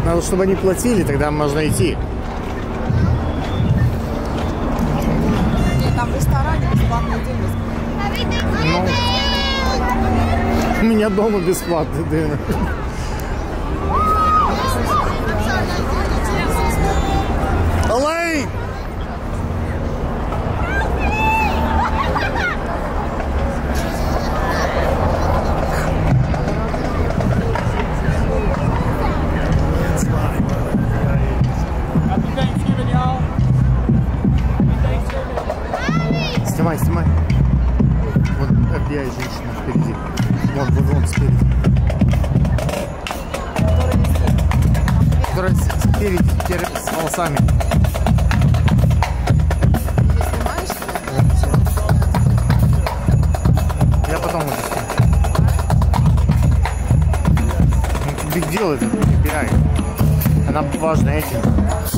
Надо, чтобы они платили, тогда можно идти. Нет, там в ресторане бесплатный день. Ну, у меня дома бесплатный день. Алей! Снимай, снимай. Вот FBI женщина впереди. Вон спереди. Которая спереди, с волосами. Я потом это сниму. Big deal это, FBI. Она важна этим.